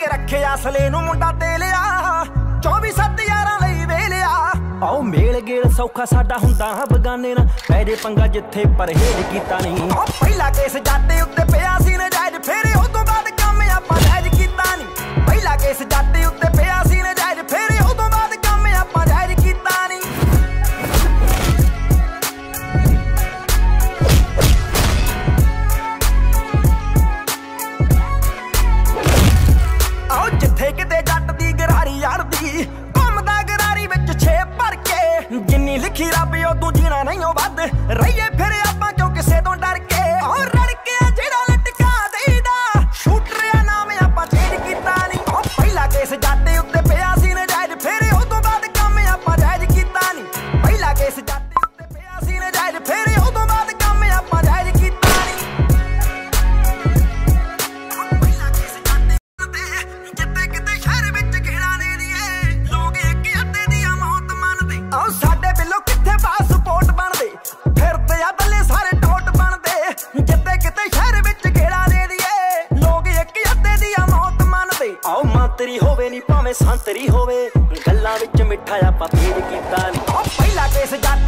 के रखे असले नूं मुंडा ते लिया 24/7 यारां लई वेलिया आओ मेल गेल सौखा साडा हुंदा बगाने ना पै जे पंगा जिथे परहेज कीता नहीं पहला केस जाते उत्ते पिया सी नजायज फिर उस तो बाद काम आपां जायज कीता नहीं पहला केस जाते उत्ते पिया सी नजायज फिर उस तो बाद काम आपां जायज कीता नहीं आओ जिथे किते जट दी गरारी यारदी घुमदा गरारी विच छे भर के जिन्नी लिखी रब उदों जीना नहीं वध रहीए फिर आपां क्यों किसे तो डर के और रड़के जेड़ा लटका देईदा शूटर आ नाम आपां चेंज कीता नहीं पहला केस जाते उत्ते पिया सी नजायज फिर उस तो बाद काम आपां जायज कीता नहीं पहला केस जाते उत्ते पिया सी नजायज फिर उस तो बाद काम आपां जायज कीता नहीं पहला केस जाते जिते किते शहर विच घेड़ा दे दीए लोग एक अद्धे दी मौत मनदे आओ साडे बिलो किथे पासपोर्ट बनदे फिरदे आ दले सारे टोट बनदे जिते किते शहर विच घेड़ा दे दीए लोग एक अद्धे दी मौत मनदे आओ मंतरी होवे नी भावें संतरी होवे गल्लां विच मिठा आपां तेज कीता नहीं पहला केस जाते